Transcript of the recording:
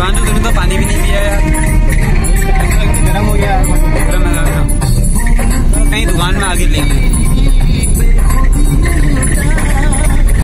दुकान से तुमने तो पानी भी नहीं पिया यार, गर्म हो गया। कहीं दुकान में आगे लेंगे।